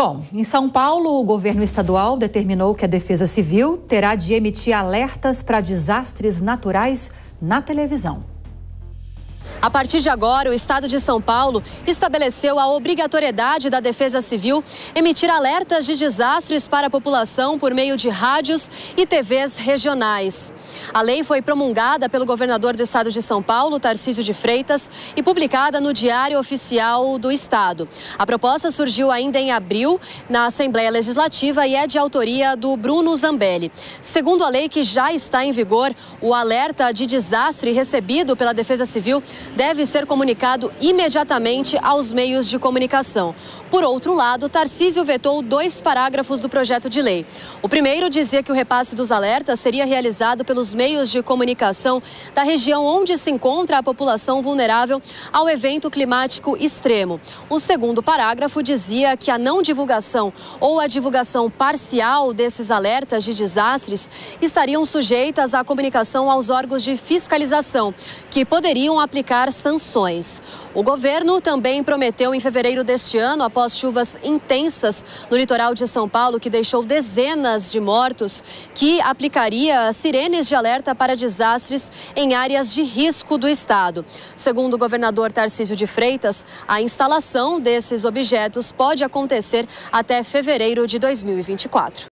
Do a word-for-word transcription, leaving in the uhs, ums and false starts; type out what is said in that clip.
Bom, em São Paulo, o governo estadual determinou que a Defesa Civil terá de emitir alertas para desastres naturais na televisão. A partir de agora, o Estado de São Paulo estabeleceu a obrigatoriedade da Defesa Civil emitir alertas de desastres para a população por meio de rádios e T Vs regionais. A lei foi promulgada pelo governador do Estado de São Paulo, Tarcísio de Freitas, e publicada no Diário Oficial do Estado. A proposta surgiu ainda em abril na Assembleia Legislativa e é de autoria do Bruno Zambelli. Segundo a lei que já está em vigor, o alerta de desastre recebido pela Defesa Civil deve ser comunicado imediatamente aos meios de comunicação. Por outro lado, Tarcísio vetou dois parágrafos do projeto de lei. O primeiro dizia que o repasse dos alertas seria realizado pelos meios de comunicação da região onde se encontra a população vulnerável ao evento climático extremo. O segundo parágrafo dizia que a não divulgação ou a divulgação parcial desses alertas de desastres estariam sujeitas à comunicação aos órgãos de fiscalização, que poderiam aplicar sanções. O governo também prometeu em fevereiro deste ano, após chuvas intensas no litoral de São Paulo, que deixou dezenas de mortos, que aplicaria sirenes de alerta para desastres em áreas de risco do estado. Segundo o governador Tarcísio de Freitas, a instalação desses objetos pode acontecer até fevereiro de dois mil e vinte e quatro.